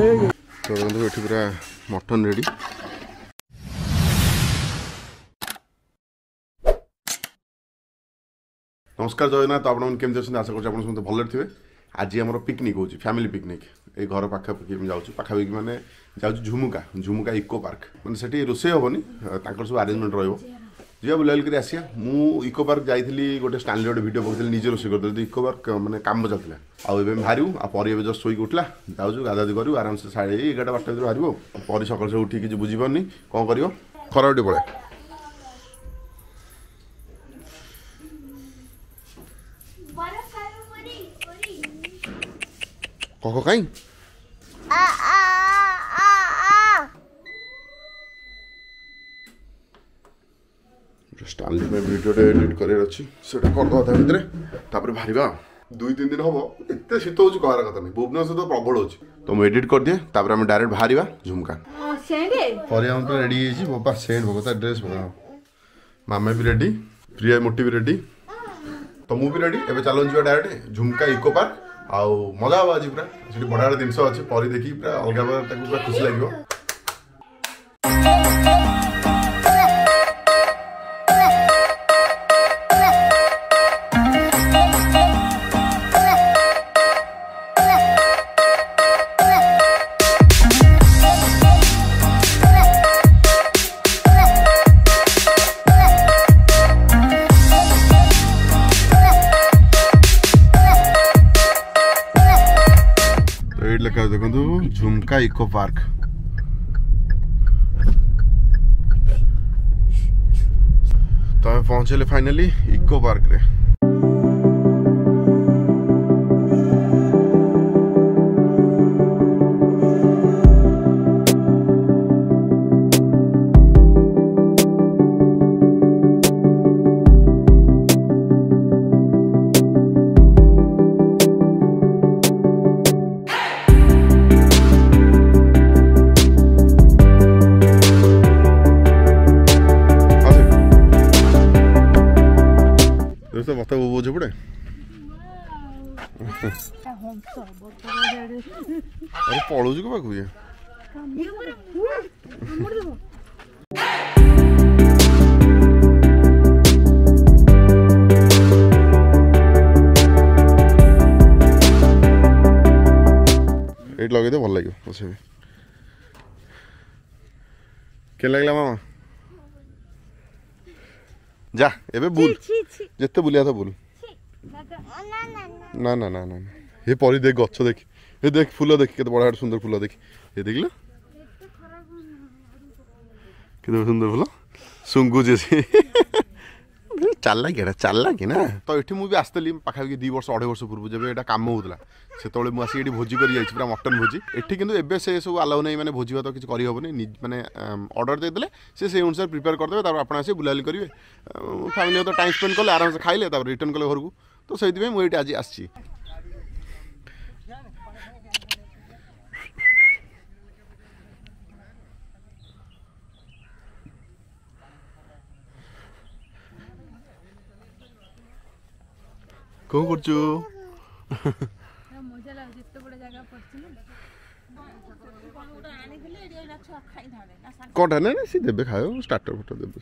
तो ये पूरा मटन रेडी। नमस्कार जगन्नाथ, आपन केमती अच्छे आशा कर समस्त भल थे। आज आम पिकनिक हो फैमिली पिकनिक ये घर पाखापाखि पाखापाखि मैंने जाऊँ झुमुका झुमुका इको पार्क मैंने से रोसे हेनी सब आरेंजमेंट रहा बुला कर आसिया। मु इको पार्क जाइली गोटे स्टाइल गोटे वीडियो पकड़ी निजे रोसे कर इको पार्क मैंने काम चलता आउ बाहर आपर जस्ट शोक उठला जाऊँ गाधादी करूँ आराम से 11:30 12 बजे बाहर पर सकाल से उठी किसी बुझीपारनी कौन कर खरा उठे पड़े कह कहीं स्टाइल में वीडियो एडिट कर भितर बाहर 2-3 दिन हम एत शीत हो कहार कथा नहीं भुवनेश्वर तो प्रबल हो तो मुझे एडिट कर दिए आम डायरेक्ट बाहर झुमका पर रेडी बाबा सेंट भगता ड्रेस भगा मामा भी रेडी प्रिया मोटी भी रेडी तो मुझे भी रेडी एवं चलो डायरेक्ट झुमका इको पार्क आउ मजा हम आज पूरा से बढ़िया जिनस अच्छे पर देखी पूरा अलग पूरा खुशी लगे। देखो झुमका इको पार्क तो आम पहुंचले फाइनली इको पार्क रे। बता वो बोझ पड़े अरे पड़ोज को पाक ये लगे तो भल लगे बस के लगला मामा जा एबे बुल जिते बुलिया था बुल ना ना ना ना ये परी देख गछ देख ये देख फूल देख के बड़ा सुंदर फूल देख ये देख लो कितना सुंदर फूल सुंगु जैसे चल कि ना तो ये मुझे आसती पाखापाखि 2 वर्ष 2.5 वर्ष पूर्व जब ये काम होता से मुझे भोजी कर पूरा मटन भोजी एटी किंतु एबे से सब आलाउ नहीं मैंने भोजी भात किसी करहबनी मैंने ऑर्डर देदेले से अनुसार प्रिपेयर करदे आप आसे बुलाली करेंगे फैमिली तो टाइम स्पेंड कले आराम से खाइले रिटर्न कले घर को तो से मुझे आज आसी कौन कर कटा ना सी देवे खाओ स्टार्टर फटर देवे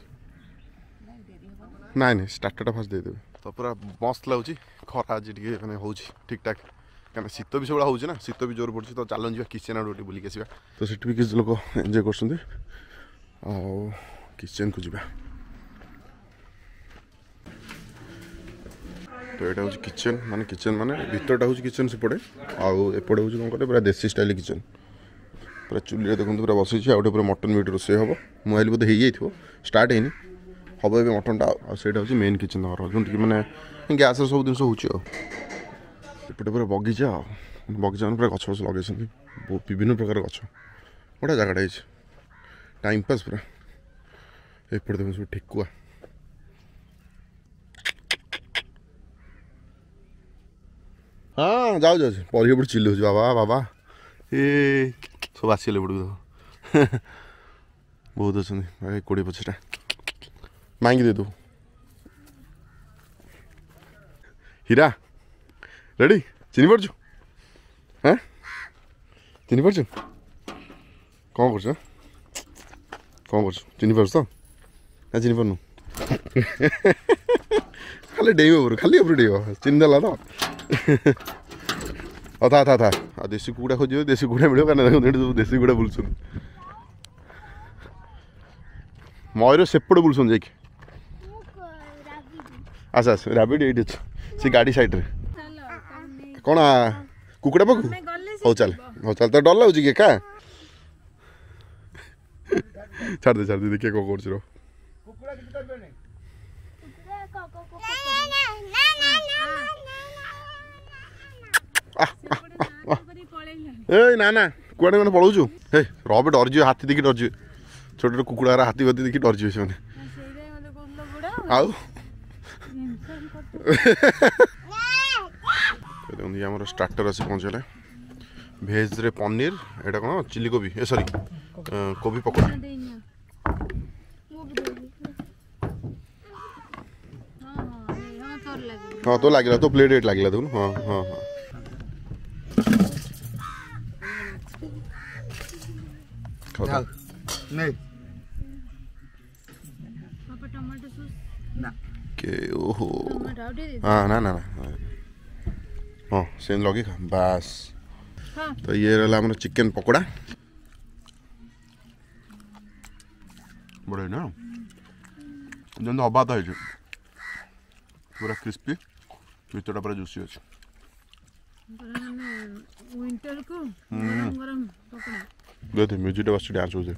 ना नहीं स्टार्टर फास्ट दे तो पूरा मस्त लगुच खरा आज मैंने हो ठीक ठाक क्या शीत भी सब हो शीत भी जोर पड़े तो चलन जा किचेन आगे बुलिक आसा तो सीट भी किसी लोग एंजॉय कर किचेन को जा तो यहाँ हूँ किचेन माने भीतरटा हूँ किचेन सेपटे आउपटे हूँ कौन पूरा देसी स्टाइल किचेन पूरा चुली देखो पूरा बस पूरा मटन मीट रोसे हम मुझे बोधे हो स्टार्ट है हम ए मटनटा आईटा हूँ मेन किचेन जो कि मैंने गैस सब जिन होपटे पूरा बगीचा बगीचा पूरा गछ गछ लगे विभिन्न प्रकार गछ बड़ा जगटा टाइम पास पूरा एपटे देखो सब ठेकुआ हाँ जाऊ जाऊँ पर चिल्ली हो बाबा बाबा ए सब आसगले पड़ू बहुत अच्छा 20-25टा मांगी दे दो हीरा रेडी चिन्ह पड़ू हाँ चिन्ह पड़ू कौन कर चिन्ह पार्स तो ना चिन्ह पार्नु खाली डेइब खाली डेइब चिन्ह देला तो था था था देशी कुकुड़ा खोज देशी कुकुड़ा मिले क्या देशी कुकुड़ा बुलून मयूर सेपटे बुलून जाइए आस आस राबिड ये से गाड़ी साइड रे कौन कुकुड़ा पाक हौ चल तो डर लगुच कि क्या छाड़ दे देखिए कौन कर ना ना कुआड़े मैंने पलाऊ हे रबे डर जी हाथी देखिए डर जी छोटे छोटे कुकुड़ा हाथी फाथी देखिए डर जी से देखिए आम स्टार्टर आसी पहुँचला भेज रे पनीर एटा कौन चिली कोबी ए सॉरी कोबी पकोड़ा हाँ तो लगे तो प्लेट एट लगे देखो हाँ हाँ हाँ नहीं के ओहो हाँ ना ना ना हाँ सेम लगे खा बस तो ये रहा हमारा चिकन पकोड़ा बड़े ना जब हवा तो है पूरा क्रिस्पी भीतर पूरा जूसी अच्छे विंटर को गरम गरम पकोड़ा देखते म्यूजिक बस डांस होते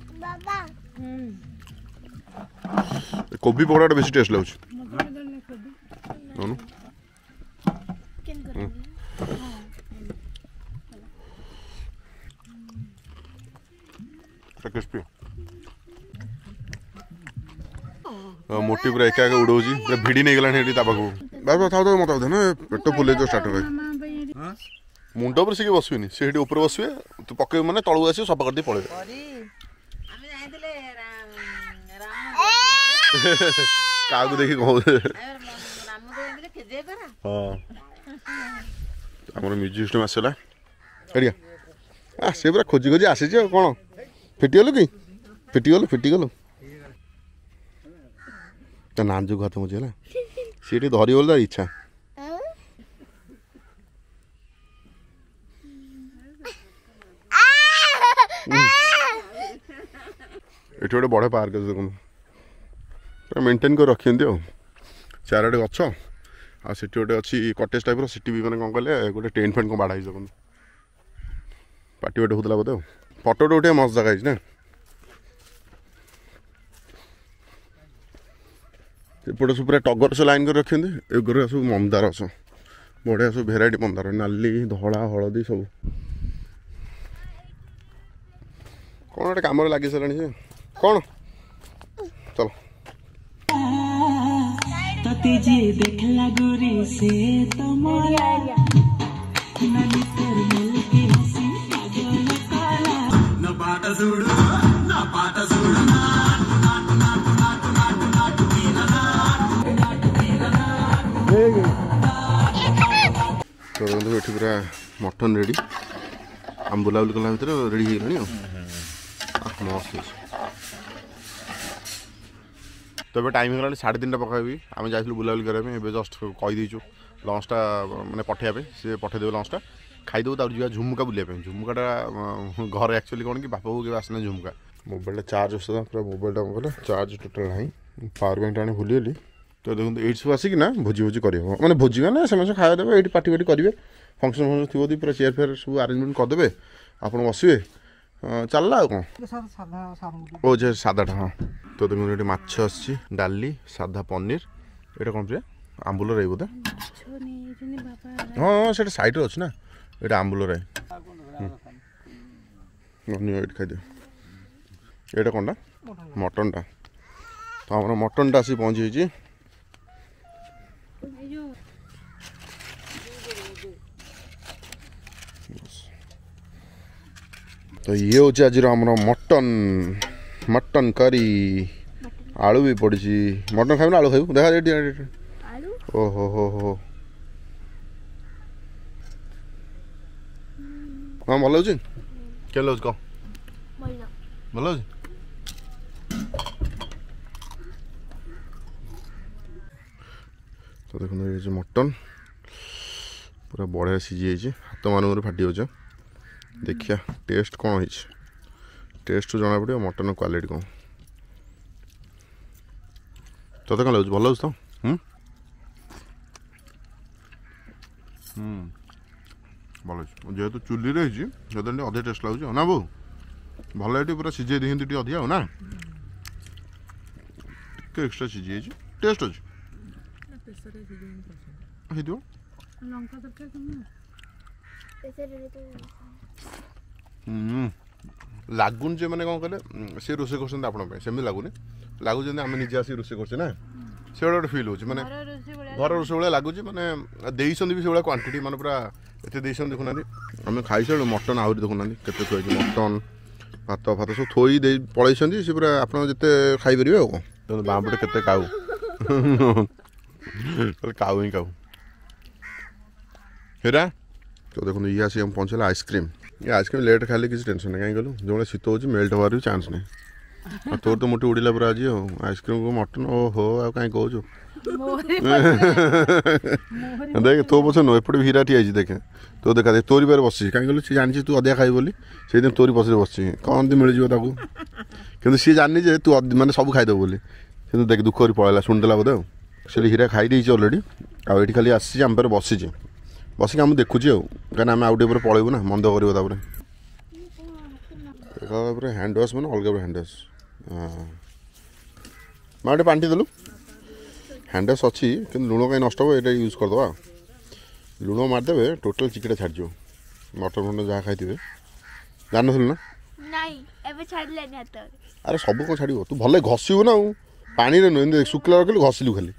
कोबी पकोड़ा बेसी टेस्ट लगुच क्रिस्पी मोटी पूरा एका एका उड़ौच पूरा भिड़ी नहीं गलानी पाखु बार था मत ना पेट फुले जो स्टार्ट हुए मुंड पर से बसबेनि से ऊपर बसबे तू पके मैंने तलू आस सफा कर पड़े क्या देखी कह हाँ आम म्यूजिक सिस्टम आसला एरिया से पूरा खोजी खोजी आसी कौन फिटिगलु कि फिटिगलु तो नाजुक हाथ मुझे है सी धरी बोल तार इच्छा ये गोटे बड़े पार्क अच्छे देखो पूरा मेंटेन कर रखी चारोटे गच आठ गोटे अच्छी कटेज टाइप री भी मैंने कौन कले गोटे टेंट फेंट कौन बाढ़ देखो पार्टी वार्टी होता बोधे फटो उठे मस्त जगह ना एपटे सब पूरा टगर से लाइन कर रखी एगुरा सब मंदार सब बढ़िया सब भेराइटी मंदार नाली धला हलदी सब कौन गोटे कम लगे सारे से कौन चलो तो ये पूरा मटन रेडी आम बुलाबुली कला भर रेडी हो गला मस्त तो ये टाइम होगा 3:30 पकाबी आम जाइलु बुलाबुली करने जस्ट कहीदेचु लंचटा मैंने पठेबे सी पठेदेवे लंचटा खाईदेव तार जा झुमुका बुलाया झुमुकाटा घर एक्चुअली कौन कि बापा को आसना झुमुका मोबाइल चार्ज होता पूरा मोबाइल कले चार्ज टोटाल ना पावर बैंक आने भूलीगली तो देखो ये सब आसिक ना भोजी भोजी कर मैंने भोजी मैंने से खाया देवे ये पार्टी वार्टी करेंगे फंक्शन फंक्शन थी पूरा चेयर फेयर सब आरेंजमेंट करदे आप बसवे चलला कौन ओ जे सादाटा हाँ तो देखो ये माछ आसी डाली सादा पनीर ये कौन प्रिया आंबुल राई बोधे हाँ से सैड्रे अच्छे ना ये आंबुल राई खाई ये कौन मटनटा तो आम मटनटा आसी पहुँची तो ये हूँ आज मटन मटन करी आलू भी पड़ी मटन खाइबू ना आलू खाइबू देखा ओहो हो हाँ भल लगे क्या लगे कह ଭଲ ଅଛି। ତ ଦେଖନ୍ତୁ ଏ ଯେଉଁ ମଟନ୍ ପୁରା ବଢ଼ିଆ ସିଝି ଯାଇଛି, ହାତ ମାନଙ୍କରେ ଫାଟି ଯାଉଛି। ଦେଖିବା ଟେଷ୍ଟ କ'ଣ ହେଇଛି, ଟେଷ୍ଟରୁ ଜଣାପଡ଼ିବ ମଟନ୍ର କ୍ୱାଲିଟି କ'ଣ। ତତେ କ'ଣ ଲାଗୁଛି, ଭଲ ଲାଗୁଛି ତ? ଭଲ ଅଛି, ଯେହେତୁ ଚୁଲିରେ ହେଇଛି ସେହେତୁ ଟିକେ ଅଧିକ ଟେଷ୍ଟ ଲାଗୁଛି ଆଉ ନା ବୋଉ? ଭଲ ଏଠି ପୁରା ସିଝେଇ ଦେଇଛନ୍ତି ଟିକେ ଅଧିକା ଆଉ ନା, ଟିକେ ଏକ୍ସଟ୍ରା ସିଝି ଯାଇଛି, ଟେଷ୍ଟ ଅଛି ହେଇଥିବ। ଲାଗୁନି ଯେ ମାନେ କ'ଣ କହିଲେ ସେ ରୋଷେଇ କରୁଛନ୍ତି ଆପଣଙ୍କ ପାଇଁ, ସେମିତି ଲାଗୁନି, ଲାଗୁଛି ଯେମିତି ଆମେ ନିଜେ ଆସିକି ରୋଷେଇ କରୁଛେ ନା, ସେଇଭଳିଆ ଗୋଟେ ଫିଲ୍ ହେଉଛି, ମାନେ ଘର ରୋଷେଇ ଭଳିଆ ଲାଗୁଛି। ମାନେ ଦେଇଛନ୍ତି ବି ସେଇଭଳିଆ କ୍ୱାଣ୍ଟିଟି, ମାନେ ପୁରା ଏତେ ଦେଇଛନ୍ତି ଦେଖୁନାହାନ୍ତି। ଆମେ ଖାଇସାରିଲୁ ମଟନ୍ ଆହୁରି ଦେଖୁନାହାନ୍ତି କେତେ ଥୋଇଛି, ମଟନ୍ ଭାତ ଫାତ ସବୁ ଥୋଇ ଦେଇ ପଳେଇଛନ୍ତି, ସେ ପୁରା ଆପଣ ଯେତେ ଖାଇପାରିବେ ଆଉ କ'ଣ। ବାଁ ପଟେ କେତେ କାଉ, କାଉ ହିଁ କାଉ ହେରା। ତ ଦେଖନ୍ତୁ ଇଏ ଆସିକି ଆମେ ପହଞ୍ଚିଲା ଆଇସ୍କ୍ରିମ୍। ଏ ଆଇସ୍କ୍ରିମ୍ ଲେଟ୍ ଖାଇଲେ କିଛି ଟେନସନ୍ ନାହିଁ, କାହିଁକି କହିଲୁ ଯେଉଁଭଳିଆ ଶୀତ ହେଉଛି ମେଲ୍ଟ ହେବାର ବି ଚାନ୍ସ ନାହିଁ। ଆଉ ତୋର ତ ମୋଟି ଉଡ଼ିଲା ପୁରା ଆଜି ଆଉ, ଆଇସ୍କ୍ରିମ୍କୁ ମଟନ୍, ଓହୋ ଆଉ କାହିଁ କହୁଛୁ। ଦେଖେ ତୋ ପଛ ନୁହଁ, ଏପଟେ ହୀରା ଠିଆ ହେଇଛି, ଦେଖେ ତୋ ଦେଖା ଦେଖ ତୋରି ପାରେ ବସିଛି, କାହିଁକି କହିଲୁ ସିଏ ଜାଣିଛି ତୁ ଅଧିକା ଖାଇବୁ ବୋଲି, ସେଇଦିନ ତୋରି ପଛରେ ବସିଛି, କ'ଣ ଏମିତି ମିଳିଯିବ ତାକୁ। କିନ୍ତୁ ସିଏ ଜାଣିନି ଯେ ତୁ ମାନେ ସବୁ ଖାଇଦେବୁ ବୋଲି, କିନ୍ତୁ ଦେଖେ ଦୁଃଖ କରି ପଳେଇଲା, ଶୁଣିଦେଲା ବୋଧେ ଆଉ। ସେଠି ହୀରା ଖାଇ ଦେଇଛି ଅଲରେଡ଼ି, ଆଉ ଏଠି ଖାଲି ଆସିଛି ଆମ ପାଖରେ ବସିଛି, ବସିକି ଆମେ ଦେଖୁଛି ଆଉ, କାହିଁକିନା ଆମେ ଆଉ ଟିକେ ପରେ ପଳେଇବୁ ନା, ମନ୍ଦ କରିବ ତାପରେ। ତାପରେ ହ୍ୟାଣ୍ଡ ୱାଶ୍ ମାନେ ଅଲଗା ହ୍ୟାଣ୍ଡ ୱାଶ୍। ହଁ ମା ଗୋଟେ ପାଣି ଦେଲୁ, ହ୍ୟାଣ୍ଡ ୱାଶ୍ ଅଛି କିନ୍ତୁ ଲୁଣ କାହିଁ ନଷ୍ଟ ହେବ, ଏଇଟା ୟୁଜ୍ କରିଦେବା। ଲୁଣ ମାରିଦେବେ ଟୋଟାଲ୍ ଚିକିଟା ଛାଡ଼ିଯିବ, ମଟନ୍ ଫଟନ୍ ଯାହା ଖାଇଥିବେ। ଜାଣିନଥିଲୁ ନା? ଆରେ ସବୁ କ'ଣ ଛାଡ଼ିବ, ତୁ ଭଲ ଘଷିବୁ ନା ଆଉ, ପାଣିରେ ନୁହେଁ, ଏମିତି ଶୁଖିଲା ରଖିଲୁ ଘଷିଲୁ ଖାଲି,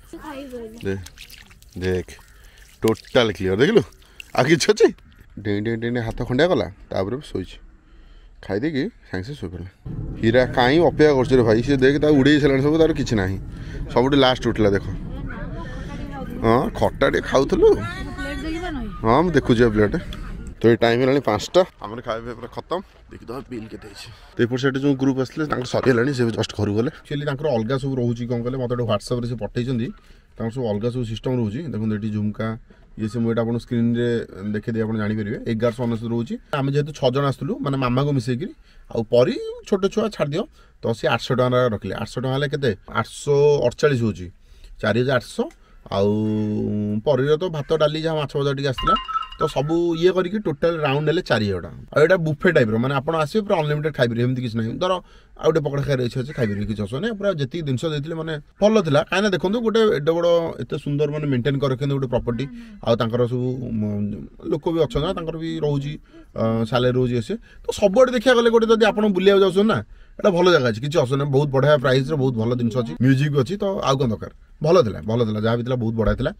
ଦେଖ ଟୋଟାଲ୍ କ୍ଲିୟର, ଦେଖିଲୁ ଆଉ କିଛି ଅଛି। ଡେଇଁ ଡେଇଁ ଡେଇଁ ହାତ ଖଣ୍ଡିଆ କଲା, ତାପରେ ଶୋଇଛି, ଖାଇଦେଇକି ସାଙ୍ଗେ ସାଙ୍ଗେ ଶୋଇପଡ଼ିଲା। ହୀରା କାହିଁ ଅପେକ୍ଷା କରୁଛି ରେ ଭାଇ, ସିଏ ଦେଖି ତାକୁ ଉଡ଼େଇ ସାରିଲାଣି ସବୁ, ତାର କିଛି ନାହିଁ, ସବୁଠି ଲାଷ୍ଟ ଉଠିଲା ଦେଖ। ହଁ ଖଟା ଟିକେ ଖାଉଥିଲୁ, ହଁ ମୁଁ ଦେଖୁଛି ପ୍ଲେଟ୍। ତ ଏଇ ଟାଇମ୍ ହେଲାଣି 5ଟା, ଆମର ଖାଇବା ପୁରା ଖତମ, ଦେଖିଦେବା ବିଲ୍ କେତେ ହେଇଛି। ତ ଏପଟ ସାଇଡ଼୍ ଯେଉଁ ଗ୍ରୁପ୍ ଆସିଥିଲେ ତାଙ୍କର ସରିଗଲାଣି, ସେ ଜଷ୍ଟ ଘରକୁ ଗଲେ। ଆକ୍ଚୁଆଲି ତାଙ୍କର ଅଲଗା ସବୁ ରହୁଛି, କ'ଣ କହିଲେ ମୋତେ ଗୋଟେ ହ୍ୱାଟ୍ସଆପ୍ରେ ସେ ପଠେଇଛନ୍ତି, ତାଙ୍କର ସବୁ ଅଲଗା ସବୁ ସିଷ୍ଟମ୍ ରହୁଛି। ଦେଖନ୍ତୁ ଏଠି ଝୁମକା ଇଏ ସେ, ମୁଁ ଏଇଟା ଆପଣ ସ୍କ୍ରିନ୍ରେ ଦେଖେଇଦେଇ ଆପଣ ଜାଣିପାରିବେ। 1199 ରହୁଛି, ଆମେ ଯେହେତୁ 6 ଜଣ ଆସିଥିଲୁ, ମାନେ ମାମାକୁ ମିଶେଇକିରି, ଆଉ ପରି ଛୋଟ ଛୁଆ ଛାଡ଼ିଦିଅ, ତ ସେ 800 ଟଙ୍କା ରଖିଲେ। 800 ଟଙ୍କା ହେଲେ କେତେ, 848 ହେଉଛି, 4800। ଆଉ ପରିର ତ ଭାତ ଡାଲି ଯାହା ମାଛ ଭଜା ଟିକେ ଆସିଥିଲା, ତ ସବୁ ଇଏ କରିକି ଟୋଟାଲ୍ ରାଉଣ୍ଡ ହେଲେ 4000 ଟଙ୍କା। ଆଉ ଏଇଟା ବୁଫେ ଟାଇପ୍ର, ମାନେ ଆପଣ ଆସିବେ ପୁରା ଅନଲିମିଟେଡ୍ ଖାଇପାରିବେ, ଏମିତି କିଛି ନାହିଁ। ଧର ଆଉ ଗୋଟେ ପକୋଡ଼ା ଖାଇବାର ଇଚ୍ଛା ଅଛି ଖାଇପାରିବେ, କିଛି ଅସୁବିଧା ନାହିଁ। ପୁରା ଯେତିକି ଜିନିଷ ଦେଇଥିଲେ ମାନେ ଭଲ ଥିଲା, କାହିଁକିନା ଦେଖନ୍ତୁ ଗୋଟେ ଏତେ ବଡ଼ ଏତେ ସୁନ୍ଦର ମାନେ ମେଣ୍ଟେନ୍ କରି ରଖିଛନ୍ତି ଗୋଟେ ପ୍ରପର୍ଟି, ଆଉ ତାଙ୍କର ସବୁ ଲୋକ ବି ଅଛନ୍ତି ନା, ତାଙ୍କର ବି ରହୁଛି ସାଲେରୀ ରହୁଛି ଏସେ, ତ ସବୁଆଡ଼େ ଦେଖିବାକୁ ଗଲେ ଗୋଟେ ଯଦି ଆପଣ ବୁଲିବାକୁ ଯାଉଛନ୍ତି ନା, ଏଇଟା ଭଲ ଜାଗା ଅଛି, କିଛି ଅସୁବିଧା ନାହିଁ, ବହୁତ ବଢ଼ିଆ ପ୍ରାଇସ୍ରେ ବହୁତ ଭଲ ଜିନିଷ ଅଛି, ମ୍ୟୁଜିକ୍ ବି ଅଛି, ତ ଆଉ କ'ଣ ଦରକାର। ଭଲ ଥିଲା ଯାହା ବି ଥିଲା ବହୁତ ବଢ଼ିଆ ଥିଲା।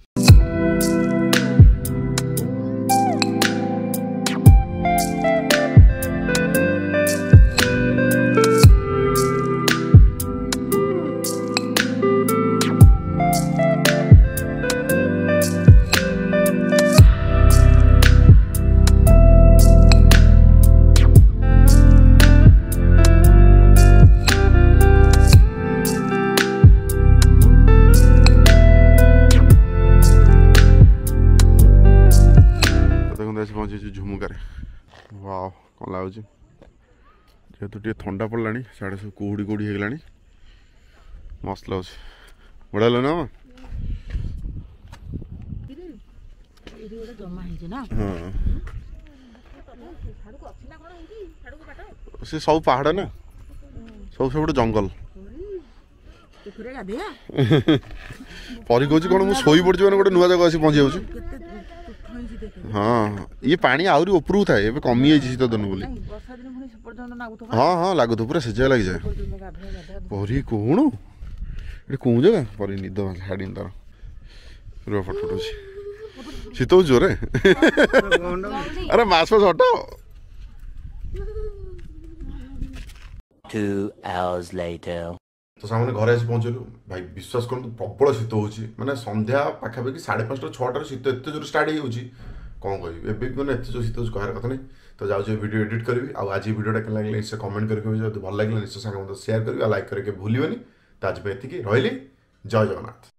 ଝୁମୁକାରେ ୱାଓ କ'ଣ ଲାଗୁଛି, ଯେହେତୁ ଟିକେ ଥଣ୍ଡା ପଡ଼ିଲାଣି, ସିଆଡ଼େ ସବୁ କୁହୁଡ଼ି କୁହୁଡ଼ି ହେଇଗଲାଣି, ମସ୍ତ ଲାଗୁଛି, ବଢ଼ିଆ ଲାଗିଲା ନା। ହଁ ସେ ସବୁ ପାହାଡ଼ ନା, ସବୁ ସେପଟେ ଜଙ୍ଗଲ। ପରି କହୁଛି କ'ଣ ମୁଁ ଶୋଇ ପଡ଼ିଛି, ମାନେ ଗୋଟେ ନୂଆ ଜାଗା ଆସି ପହଞ୍ଚି ଯାଉଛି। ହଁ ଇଏ ପାଣି ଆହୁରି ଉପରକୁ ଥାଏ, ଏବେ କମିଯାଇଛି ଶୀତ ଦିନ ବୋଲି। ହଁ ହଁ ଲାଗୁଥିବ, ପୁରା ସେ ଜାଗା ଲାଗିଯାଏ। ପରି କହୁଣ ଏଠି କୋଉ ଜାଗା, ପରି ନିଦ ଛାଡ଼ିନି ତାର, ଫଟୋ ଫଟୋ ଶୀତ ହେଉଛି ଜୋରେ। ଆରେ ମାସ ହଟ। 2 hours later. ତ ସାଙ୍ଗମାନେ ଘରେ ଆସି ପହଞ୍ଚିଲୁ, ଭାଇ ବିଶ୍ୱାସ କରନ୍ତୁ ପ୍ରବଳ ଶୀତ ହେଉଛି, ମାନେ ସନ୍ଧ୍ୟା ପାଖାପାଖି 5:30 6ଟାରୁ ଶୀତ ଏତେ ଜୋର ଷ୍ଟାର୍ଟ ହେଇଯାଉଛି, କ'ଣ କହିବି। ଏବେ ବି ମାନେ ଏତେ ଜୋର ଶୀତ ହେଉଛି କହିବାର କଥା ନାହିଁ। तो जाऊँ वीडियो एडिट करी आज वीडियोटा के लगे निश्चय कमेंट करके जो भल लगे निश्चय सांग मत सेयार करी लाइक करके भूलिबनी तो आज एति रही जय जगन्नाथ।